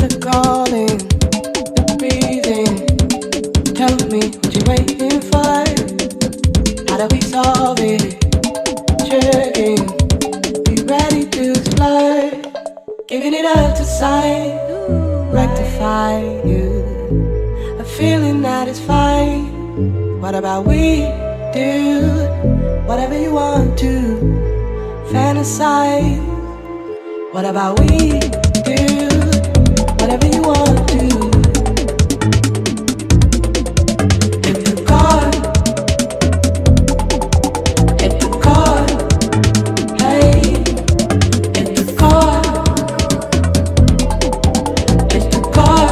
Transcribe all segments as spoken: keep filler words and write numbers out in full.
the calling, the breathing. Tell me what you're waiting for. How do we solve it? Checking, be ready to explore. Giving it up to sight, rectify you. A feeling that is fine. What about we do whatever you want to fantasize? What about we do whatever you want to? Hit the car, hit the car, hey, hit the car, hit the car,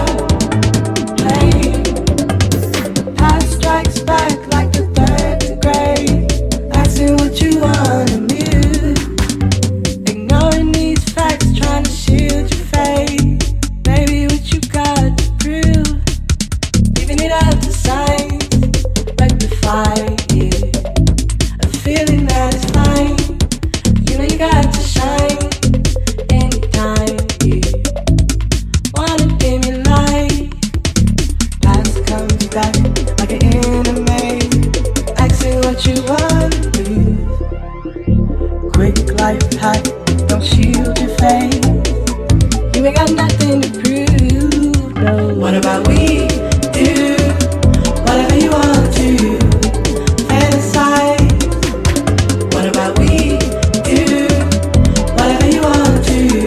hey. Past strikes back like the third degree, asking what you want to mute, ignoring these facts, trying to shield your face. Baby, what you got to prove? Giving it up to science, rectify it. A feeling that is fine. You know you got to shine anytime you wanna dim your light. Past comes back like an enemy, asking what you want to lose. Quick life hack, don't shield your face. You ain't got nothing to prove, no. What about we do whatever you want to fantasize? What about we do whatever you want to?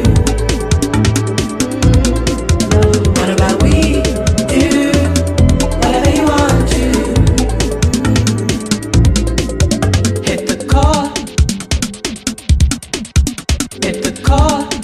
No. What about we do whatever you want to? Hit the car, hit the car.